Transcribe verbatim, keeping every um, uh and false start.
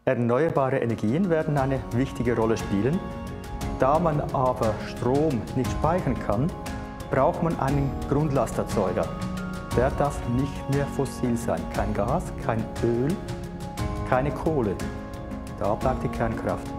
Erneuerbare Energien werden eine wichtige Rolle spielen. Da man aber Strom nicht speichern kann, braucht man einen Grundlasterzeuger. Der darf nicht mehr fossil sein. Kein Gas, kein Öl, keine Kohle. Da bleibt die Kernkraft.